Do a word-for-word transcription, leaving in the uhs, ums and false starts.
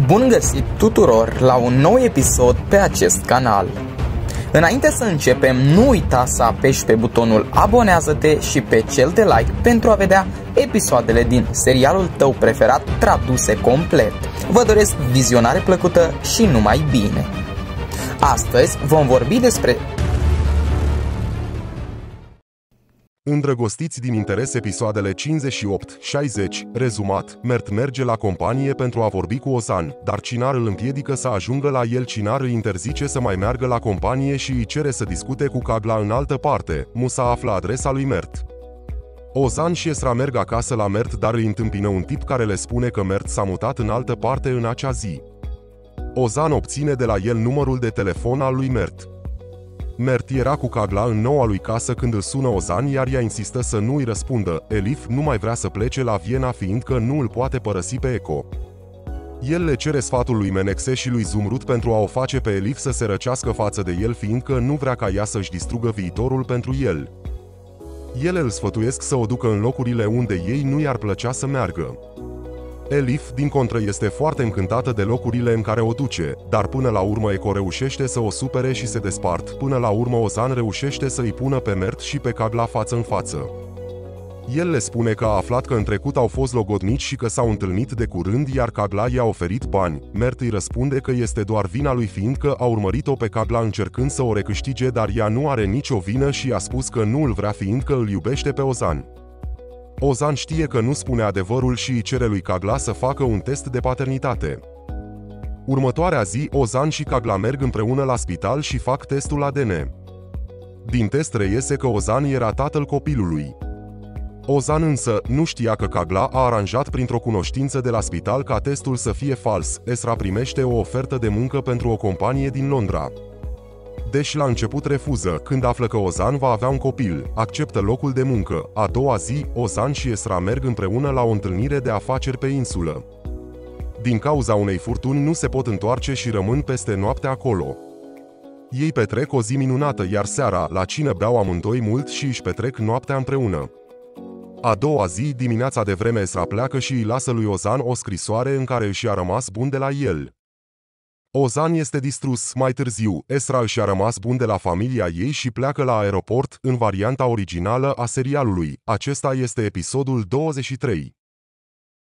Bun găsit tuturor la un nou episod pe acest canal. Înainte să începem, nu uita să apeși pe butonul abonează-te și pe cel de like pentru a vedea episoadele din serialul tău preferat traduse complet. Vă doresc vizionare plăcută și numai bine. Astăzi vom vorbi despre Îndrăgostiți din interes, episoadele cincizeci și opt șaizeci. Rezumat: Mert merge la companie pentru a vorbi cu Ozan, dar Cinar îl împiedică să ajungă la el. Cinar îi interzice să mai meargă la companie și îi cere să discute cu Cagla în altă parte. Musa află adresa lui Mert. Ozan și Esra merg acasă la Mert, dar îi întâmpină un tip care le spune că Mert s-a mutat în altă parte în acea zi. Ozan obține de la el numărul de telefon al lui Mert. Mert era cu Cagla în noua lui casă când îl sună Ozan, iar ea insistă să nu îi răspundă. Elif nu mai vrea să plece la Viena fiindcă nu îl poate părăsi pe Eco. El le cere sfatul lui Menexe și lui Zumrud pentru a o face pe Elif să se răcească față de el fiindcă nu vrea ca ea să-și distrugă viitorul pentru el. Ele îl sfătuiesc să o ducă în locurile unde ei nu i-ar plăcea să meargă. Elif, din contră, este foarte încântată de locurile în care o duce, dar până la urmă Eco reușește să o supere și se despart. Până la urmă Ozan reușește să îi pună pe Mert și pe Cagla față în față. El le spune că a aflat că în trecut au fost logodnici și că s-au întâlnit de curând, iar Cagla i-a oferit bani. Mert îi răspunde că este doar vina lui fiindcă a urmărit-o pe Cagla încercând să o recâștige, dar ea nu are nicio vină și a spus că nu îl vrea fiindcă îl iubește pe Ozan. Ozan știe că nu spune adevărul și îi cere lui Cagla să facă un test de paternitate. Următoarea zi, Ozan și Cagla merg împreună la spital și fac testul A D N. Din test reiese că Ozan era tatăl copilului. Ozan însă nu știa că Cagla a aranjat printr-o cunoștință de la spital ca testul să fie fals. Esra primește o ofertă de muncă pentru o companie din Londra. Deși la început refuză, când află că Ozan va avea un copil, acceptă locul de muncă. A doua zi, Ozan și Esra merg împreună la o întâlnire de afaceri pe insulă. Din cauza unei furtuni nu se pot întoarce și rămân peste noapte acolo. Ei petrec o zi minunată, iar seara, la cină, beau amândoi mult și își petrec noaptea împreună. A doua zi, dimineața de vreme, Esra pleacă și îi lasă lui Ozan o scrisoare în care își a rămas bun de la el. Ozan este distrus. Mai târziu, Esra își a rămas bun de la familia ei și pleacă la aeroport, în varianta originală a serialului. Acesta este episodul douăzeci și trei.